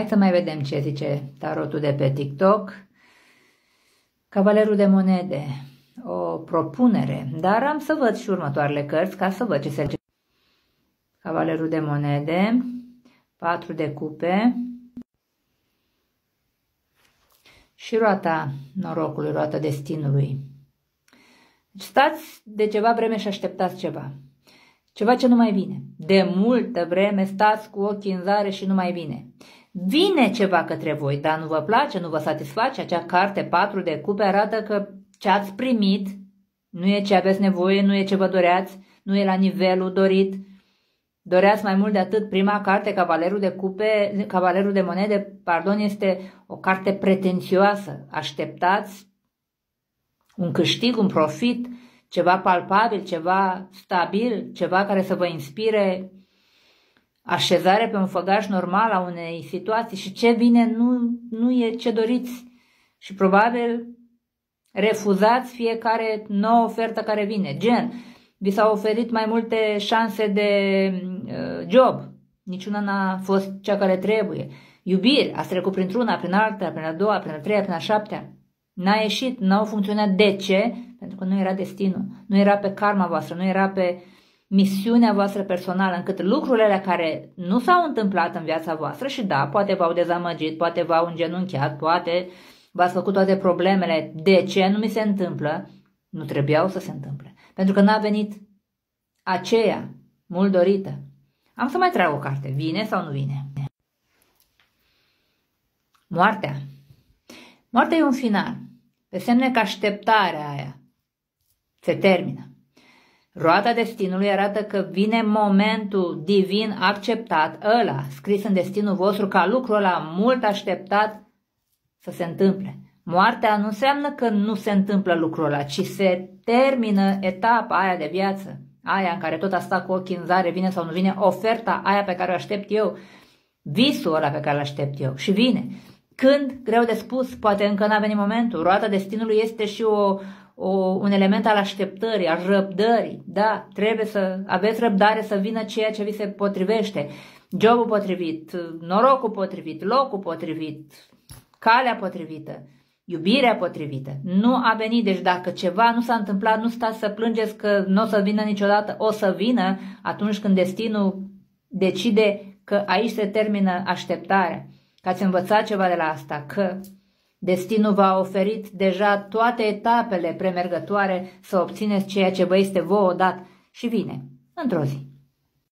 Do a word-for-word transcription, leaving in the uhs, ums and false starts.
Hai să mai vedem ce zice tarotul de pe TikTok. Cavalerul de monede, o propunere, dar am să văd și următoarele cărți ca să văd ce se... Cavalerul de monede, patru de cupe și roata norocului, roata destinului. Deci stați de ceva vreme și așteptați ceva. Ceva ce nu mai vine. De multă vreme stați cu ochii în zare și nu mai vine. Vine ceva către voi, dar nu vă place, nu vă satisface. Acea carte patru de cupe arată că ce ați primit nu e ce aveți nevoie, nu e ce vă doreați, nu e la nivelul dorit. Doreați mai mult de atât. Prima carte, Cavalerul de cupe, Cavalerul de monede, pardon, este o carte pretențioasă. Așteptați un câștig, un profit, ceva palpabil, ceva stabil, ceva care să vă inspire așezare pe un făgaș normal a unei situații și ce vine nu, nu e ce doriți și probabil refuzați fiecare nouă ofertă care vine. Gen, vi s-au oferit mai multe șanse de uh, job, niciuna n-a fost cea care trebuie. Iubiri, ați trecut printr-una, prin alta, prin a doua, prin a treia, prin a șaptea. N-a ieșit, n-au funcționat. De ce? Pentru că nu era destinul, nu era pe karma voastră, nu era pe misiunea voastră personală, încât lucrurile care nu s-au întâmplat în viața voastră și da, poate v-au dezamăgit, poate v-au îngenunchiat, poate v-ați făcut toate problemele. De ce nu mi se întâmplă? Nu trebuiau să se întâmple. Pentru că n-a venit aceea mult dorită. Am să mai trag o carte. Vine sau nu vine? Moartea. Moartea e un final. Pe semne că așteptarea aia se termină. Roata destinului arată că vine momentul divin acceptat, ăla, scris în destinul vostru, ca lucrul ăla mult așteptat să se întâmple. Moartea nu înseamnă că nu se întâmplă lucrul ăla, ci se termină etapa aia de viață, aia în care tot a stat cu ochii în zare, vine sau nu vine, oferta aia pe care o aștept eu, visul ăla pe care îl aștept eu și vine. Când? Greu de spus, poate încă n-a venit momentul. Roata destinului este și o, o, un element al așteptării, al răbdării. Da, trebuie să aveți răbdare să vină ceea ce vi se potrivește. Jobul potrivit, norocul potrivit, locul potrivit, calea potrivită, iubirea potrivită. Nu a venit, deci dacă ceva nu s-a întâmplat, nu stați să plângeți că nu o să vină niciodată, o să vină atunci când destinul decide că aici se termină așteptarea. Că ați învățat ceva de la asta, că destinul v-a oferit deja toate etapele premergătoare să obțineți ceea ce vă este vouă dat și vine într-o zi.